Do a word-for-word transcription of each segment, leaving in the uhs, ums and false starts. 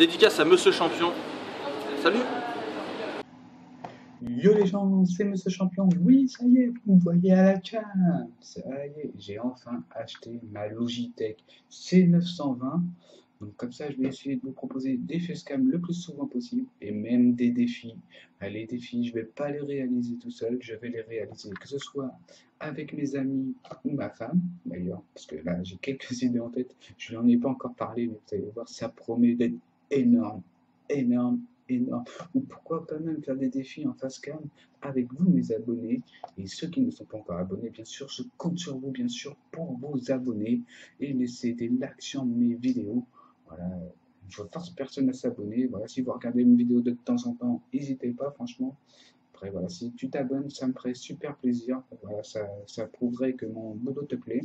dédicace à Monsieur Champion. Salut. Yo les gens, c'est Monsieur Champion. Oui, ça y est, vous me voyez à la cam. Ça y est, j'ai enfin acheté ma Logitech C neuf cent vingt. Donc comme ça, je vais essayer de vous proposer des facecam le plus souvent possible et même des défis. Ah, les défis, je vais pas les réaliser tout seul, je vais les réaliser que ce soit avec mes amis ou ma femme d'ailleurs, parce que là j'ai quelques idées en tête. Je n'en ai pas encore parlé, mais vous allez voir, ça promet d'être énorme, énorme, énorme. Ou pourquoi pas même faire des défis en face cam avec vous, mes abonnés. Et ceux qui ne sont pas encore abonnés, bien sûr, je compte sur vous, bien sûr, pour vous abonner et laisser des likes sur mes vidéos. Voilà, je ne force personne à s'abonner. Voilà, si vous regardez une vidéo de temps en temps, n'hésitez pas, franchement. Après, voilà, si tu t'abonnes, ça me ferait super plaisir. Voilà, ça, ça prouverait que mon boulot te plaît.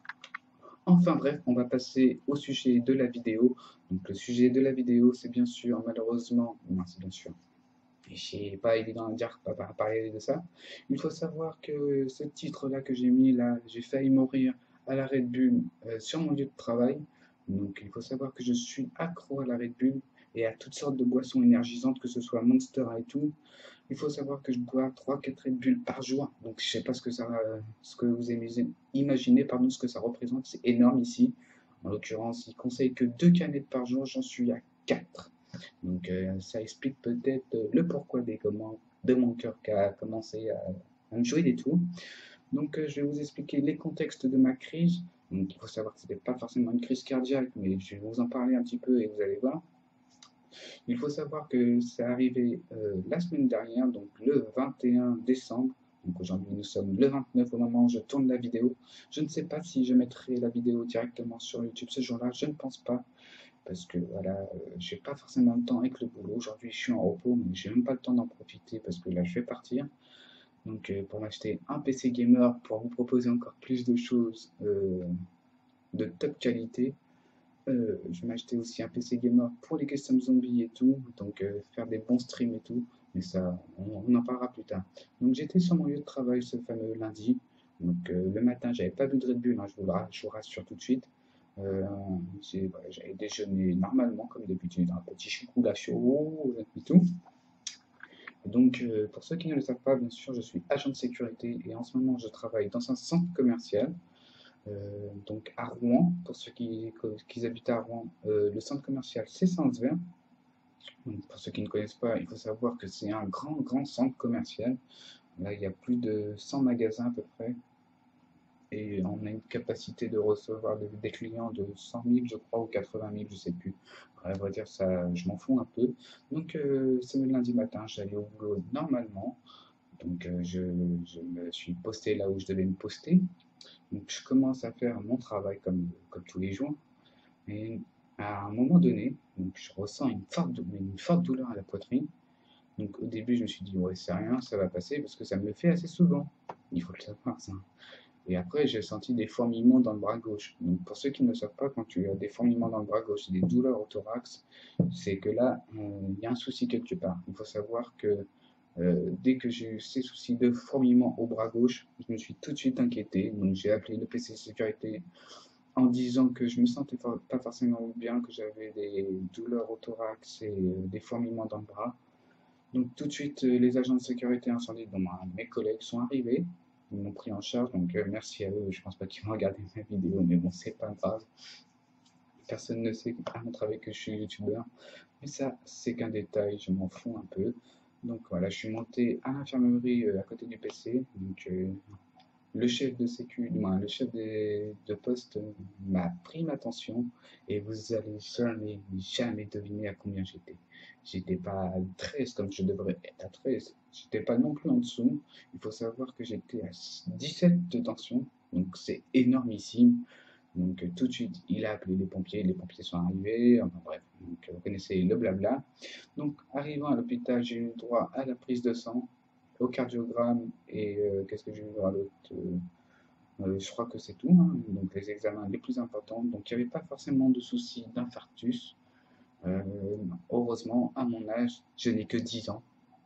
Enfin bref, on va passer au sujet de la vidéo. Donc le sujet de la vidéo, c'est bien sûr, malheureusement, non, c'est bien sûr, c'est pas évident à dire, pas à parler de ça. Il faut savoir que ce titre-là que j'ai mis là, j'ai failli mourir à la Red Bull euh, sur mon lieu de travail. Donc il faut savoir que je suis accro à la Red Bull et à toutes sortes de boissons énergisantes, que ce soit Monster et tout. Il faut savoir que je bois trois quatre Red Bull par jour. Donc je sais pas ce que ça, ce que vous imaginez, pardon, ce que ça représente. C'est énorme ici. En l'occurrence, il conseille que deux canettes par jour. J'en suis à quatre. Donc euh, ça explique peut-être euh, le pourquoi des comment de mon cœur qui a commencé à, à me jouer des tours. Donc euh, je vais vous expliquer les contextes de ma crise. Donc il faut savoir que ce n'était pas forcément une crise cardiaque, mais je vais vous en parler un petit peu et vous allez voir. Il faut savoir que c'est arrivé euh, la semaine dernière, donc le vingt et un décembre. Donc aujourd'hui nous sommes le vingt-neuf au moment où je tourne la vidéo. Je ne sais pas si je mettrai la vidéo directement sur YouTube ce jour-là, je ne pense pas. Parce que voilà, euh, j'ai pas forcément le temps avec le boulot. Aujourd'hui je suis en repos, mais j'ai même pas le temps d'en profiter parce que là je vais partir. Donc euh, pour m'acheter un P C gamer, pour vous proposer encore plus de choses euh, de top qualité. Euh, je vais m'acheter aussi un P C gamer pour les custom zombies et tout, donc euh, faire des bons streams et tout, mais ça, on, on en parlera plus tard. Donc j'étais sur mon lieu de travail ce fameux lundi, donc euh, le matin j'avais pas bu de Red Bull, hein, je, vous le, je vous rassure tout de suite. Euh, voilà, j'avais déjeuné normalement comme d'habitude, un petit chocolat chaud et tout. Donc euh, pour ceux qui ne le savent pas, bien sûr, je suis agent de sécurité et en ce moment je travaille dans un centre commercial. Euh, donc à Rouen, pour ceux qui, qui habitent à Rouen, euh, le centre commercial c'est Sens Vert. Donc, pour ceux qui ne connaissent pas, il faut savoir que c'est un grand, grand centre commercial. Là, il y a plus de cent magasins à peu près. Et on a une capacité de recevoir des, des clients de cent mille, je crois, ou quatre-vingt mille, je sais plus. À vrai dire, ça, je m'en fous un peu. Donc, euh, c'est le lundi matin, j'allais au boulot normalement. Donc, euh, je, je me suis posté là où je devais me poster. Donc, je commence à faire mon travail comme, comme tous les jours. Et à un moment donné, donc, je ressens une forte, une forte douleur à la poitrine. Donc, au début, je me suis dit, ouais, c'est rien, ça va passer, parce que ça me le fait assez souvent. Il faut le savoir, ça. Et après, j'ai senti des fourmillements dans le bras gauche. Donc, pour ceux qui ne savent pas, quand tu as des fourmillements dans le bras gauche, des douleurs au thorax, c'est que là, il y a un souci quelque part. Il faut savoir que euh, dès que j'ai eu ces soucis de fourmillement au bras gauche, je me suis tout de suite inquiété. Donc, j'ai appelé le P C sécurité en disant que je me sentais pas forcément bien, que j'avais des douleurs au thorax et euh, des fourmillements dans le bras. Donc tout de suite, euh, les agents de sécurité incendie, dont mes collègues, sont arrivés. Ils m'ont pris en charge, donc euh, merci à eux. Je pense pas qu'ils vont regarder ma vidéo, mais bon, c'est pas grave. Personne ne sait à mon travail que je suis youtubeur. Mais ça, c'est qu'un détail, je m'en fous un peu. Donc voilà, je suis monté à l'infirmerie euh, à côté du P C. Donc euh, le chef de sécu, moi, le chef des- de poste euh, m'a pris ma tension et vous allez jamais, jamais deviner à combien j'étais. J'étais pas à treize comme je devrais être à treize. J'étais pas non plus en dessous. Il faut savoir que j'étais à dix-sept de tension, donc c'est énormissime. Donc euh, tout de suite, il a appelé les pompiers, les pompiers sont arrivés, enfin bref, donc, euh, vous connaissez le blabla. Donc arrivant à l'hôpital, j'ai eu droit à la prise de sang, au cardiogramme et euh, qu'est-ce que j'ai eu droit à l'autre euh, euh, je crois que c'est tout, hein, donc les examens les plus importants. Donc il n'y avait pas forcément de soucis d'infarctus. Euh, heureusement, à mon âge, je n'ai que dix ans.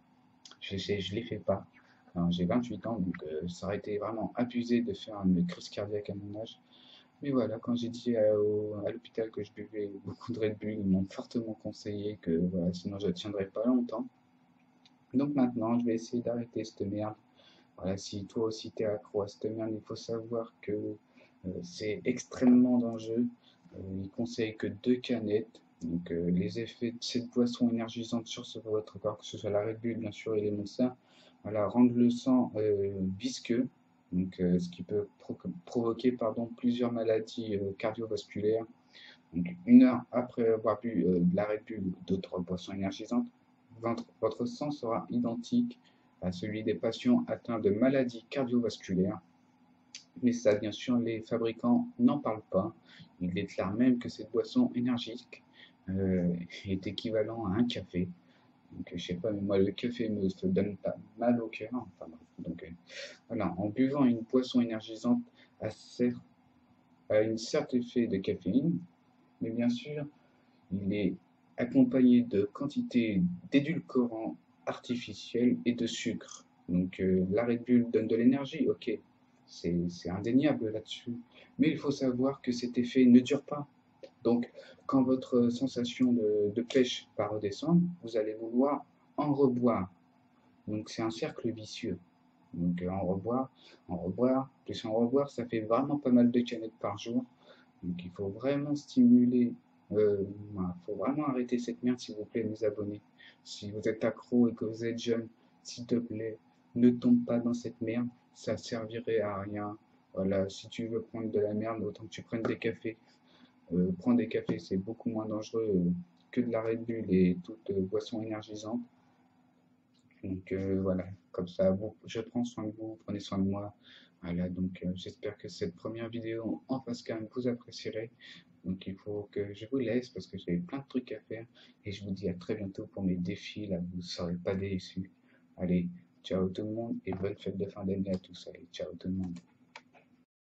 Je ne les fais pas. J'ai vingt-huit ans, donc euh, ça aurait été vraiment abusé de faire une crise cardiaque à mon âge. Mais voilà, quand j'ai dit à, au- à l'hôpital que je buvais beaucoup de Red Bull, ils m'ont fortement conseillé que voilà, sinon je ne tiendrais pas longtemps. Donc maintenant, je vais essayer d'arrêter cette merde. Voilà, si toi aussi t'es accro à cette merde, il faut savoir que euh, c'est extrêmement dangereux. Euh, il conseille que deux canettes. Donc euh, les effets de cette boisson énergisante sur ce- votre corps, que ce soit la Red Bull bien sûr et les Monster, voilà, rendent le sang euh, visqueux, donc euh, ce qui peut pro- provoquer pardon, plusieurs maladies euh, cardiovasculaires. Donc une heure après avoir bu euh, de la Red Bull ou d'autres boissons énergisantes, votre, votre sang sera identique à celui des patients atteints de maladies cardiovasculaires. Mais ça, bien sûr, les fabricants n'en parlent pas. Ils déclarent même que cette boisson énergique euh, est équivalent à un café. Donc, je sais pas, mais moi, le café me se donne pas mal au cœur. Enfin, bref. Donc, euh, voilà, en buvant une boisson énergisante à, cer- à une certain effet de caféine, mais bien sûr, il est accompagné de quantités d'édulcorants artificiels et de sucre. Donc euh, la Red Bull donne de l'énergie, ok, c'est c'est indéniable là-dessus. Mais il faut savoir que cet effet ne dure pas. Donc quand votre sensation de, de pêche va redescendre, vous allez vouloir en reboire. Donc c'est un cercle vicieux. Donc euh, en reboire, en reboire, plus en reboire, ça fait vraiment pas mal de canettes par jour. Donc il faut vraiment stimuler, euh, voilà, faut vraiment arrêter cette merde s'il vous plaît mes abonnés. Si vous êtes accro et que vous êtes jeune, s'il te plaît, ne tombe pas dans cette merde, ça servirait à rien. Voilà, si tu veux prendre de la merde, autant que tu prennes des cafés. Euh, prendre des cafés, c'est beaucoup moins dangereux euh, que de la Red Bull et toute euh, boisson énergisante. Donc euh, voilà, comme ça, vous, je prends soin de vous, prenez soin de moi. Voilà, donc euh, j'espère que cette première vidéo en face cam vous apprécierez. Donc il faut que je vous laisse parce que j'ai plein de trucs à faire et je vous dis à très bientôt pour mes défis, là vous ne serez pas déçus. Allez, ciao tout le monde et bonne fête de fin d'année à tous. Allez, ciao tout le monde.